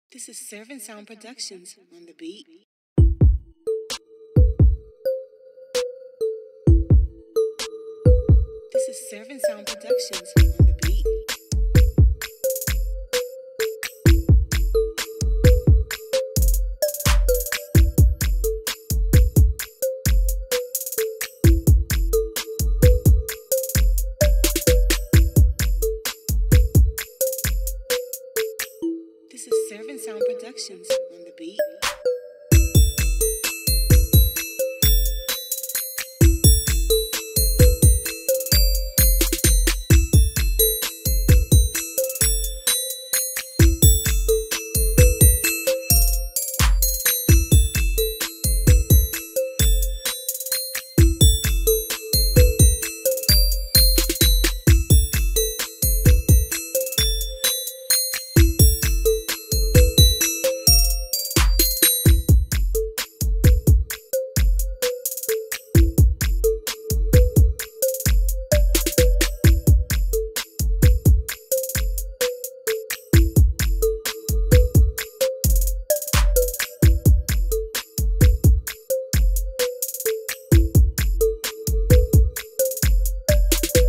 This is Servant Sound Productions on the beat. This is Servant Sound Productions on the beat. This is Servant Sound Productions on the beat.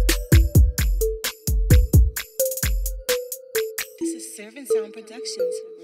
Servant Sound Productions